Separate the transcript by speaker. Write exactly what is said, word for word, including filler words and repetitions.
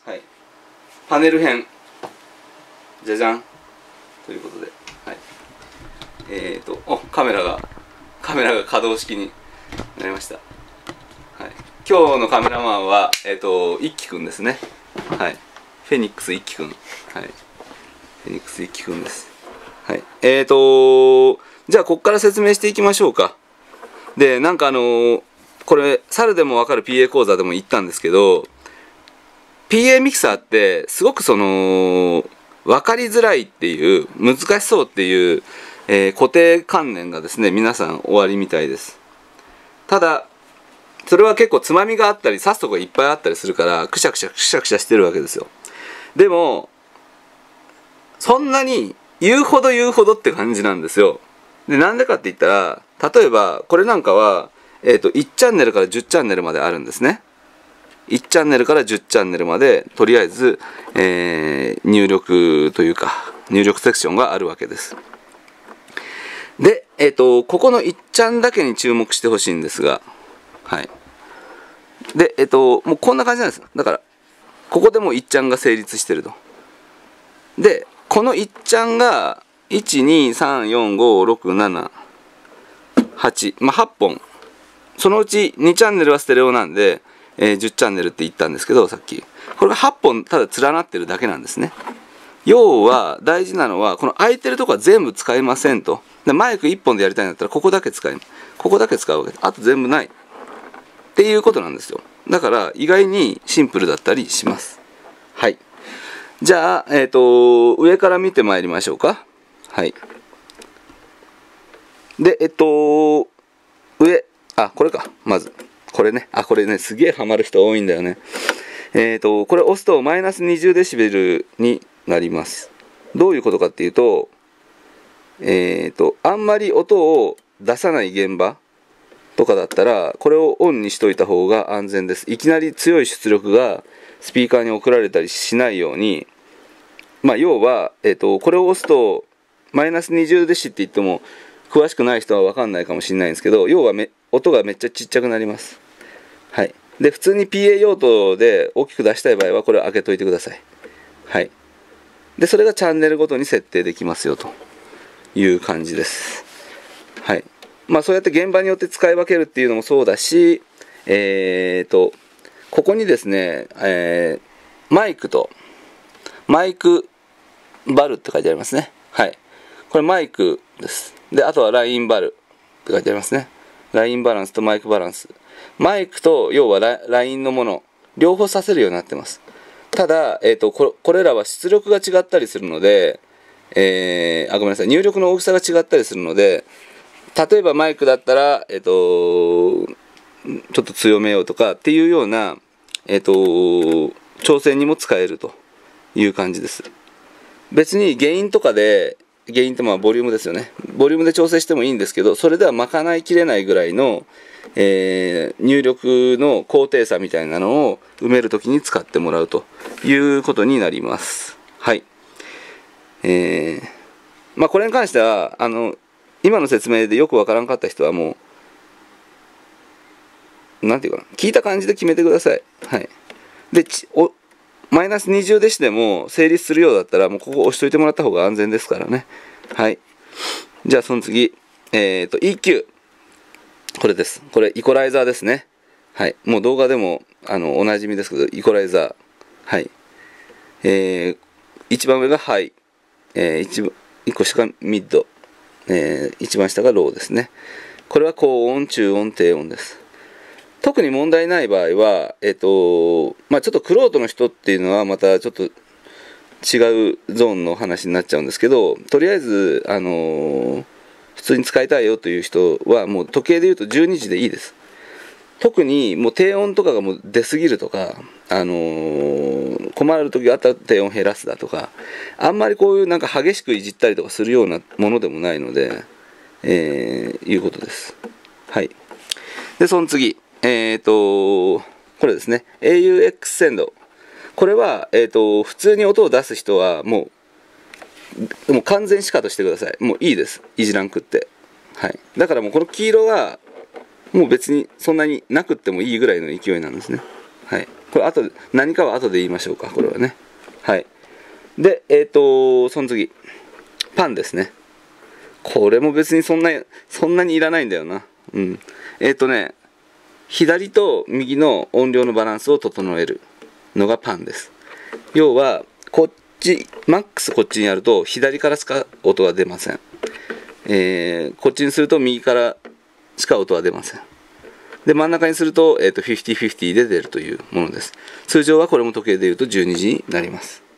Speaker 1: はい、パネル編じゃじゃんということで、はい、えっ、ー、とおカメラがカメラが可動式になりました。はい、今日のカメラマンはえっ、ー、と一輝くんですね。はい、フェニックス一輝くん、はい、フェニックス一輝くんです。はい、えっ、ー、とじゃあここから説明していきましょうか。でなんかあのー、これ猿でも分かる ピーエー 講座でも言ったんですけど、 ピーエー ミキサーってすごくその分かりづらいっていう、難しそうっていう、えー、固定観念がですね皆さんおありみたいです。ただそれは結構つまみがあったり刺すとこがいっぱいあったりするからくしゃくしゃくしゃくしゃしてるわけですよ。でもそんなに言うほど言うほどって感じなんですよ。でなんでかって言ったら、例えばこれなんかは、えー、といちチャンネルからじゅうチャンネルまであるんですね。いちチャンネルからじゅうチャンネルまでとりあえず、えー、入力というか入力セクションがあるわけです。で、えー、とここのいちチャンだけに注目してほしいんですが、はい、でえっ、ー、ともうこんな感じなんです。だからここでもいちチャンが成立してると。でこのいちチャンがいちにさんよんごろくななはち、まあ、はっぽん、そのうちにチャンネルはステレオなんで、えー、じゅうチャンネルって言ったんですけど、さっきこれがはっぽんただ連なってるだけなんですね。要は大事なのはこの空いてるとこは全部使いませんと。でマイクいっぽんでやりたいんだったらここだけ使いここだけ使うわけで、あと全部ないっていうことなんですよ。だから意外にシンプルだったりします。はい、じゃあ、えーと上から見てまいりましょうか。はい。で、えっと、上、あ、これか、まず。これね、あ、これね、すげえハマる人多いんだよね。えっと、これ押すとマイナスにじゅうデシベルになります。どういうことかっていうと、えっと、あんまり音を出さない現場とかだったら、これをオンにしといた方が安全です。いきなり強い出力がスピーカーに送られたりしないように、まあ、要は、えっと、これを押すと、マイナスにじゅうデシって言っても詳しくない人は分かんないかもしれないんですけど、要はめ音がめっちゃちっちゃくなります。はい、で普通に ピーエー 用途で大きく出したい場合はこれを開けといてください。はい、でそれがチャンネルごとに設定できますよという感じです。はい、まあそうやって現場によって使い分けるっていうのもそうだし、えーとここにですね、えー、マイクとマイクバルって書いてありますね。はい、これマイクです。であとはラインバルって書いてありますね。ラインバランスとマイクバランス、マイクと要はラインのもの両方させるようになってます。ただ、えーと、こ, これらは出力が違ったりするので、えー、あごめんなさい入力の大きさが違ったりするので、例えばマイクだったら、えーと、ちょっと強めようとかっていうような、えーと、調整にも使えるという感じです。別にゲインとかで、ゲインってまあボリュームですよね。ボリュームで調整してもいいんですけど、それでは賄いきれないぐらいの、えー、入力の高低差みたいなのを埋めるときに使ってもらうということになります。はい。えー、まあこれに関してはあの今の説明でよくわからんかった人はもうなんていうかな、聞いた感じで決めてください。はい。でおマイナスにじゅうデシでも成立するようだったらもうここ押しといてもらった方が安全ですからね。はい。じゃあその次、えっと イーキュー、 これです。これイコライザーですね。はい。もう動画でもあのおなじみですけどイコライザー、はい。えー、一番上がハイ、えー、一番一個下がミッド、えー、一番下がローですね。これは高音、中音、低音です。特に問題ない場合は、えっと、まあちょっとクロートの人っていうのはまたちょっと違うゾーンの話になっちゃうんですけど、とりあえず、あのー、普通に使いたいよという人はもう時計で言うとじゅうにじでいいです。特にもう低音とかがもう出過ぎるとか、あのー、困る時があったら低音減らすだとか、あんまりこういうなんか激しくいじったりとかするようなものでもないので、えー、いうことです。はい。で、その次。えっと、これですね。エーユーエックス センド。これは、えっと、普通に音を出す人は、もう、もう完全シカとしてください。もういいです。いじらんくって。はい。だからもうこの黄色は、もう別にそんなになくってもいいぐらいの勢いなんですね。はい。 これ後で、何かは後で言いましょうか、これはね。はい。で、えっと、その次。パンですね。これも別にそんな、そんなにいらないんだよな。うん。えっとね、左と右の音量のバランスを整えるのがパンです。要は、こっち、マックスこっちにやると、左からしか音が出ません。えー、こっちにすると右からしか音は出ません。で、真ん中にすると、えっと、フィフティーフィフティーで出るというものです。通常はこれも時計で言うとじゅうにじになります。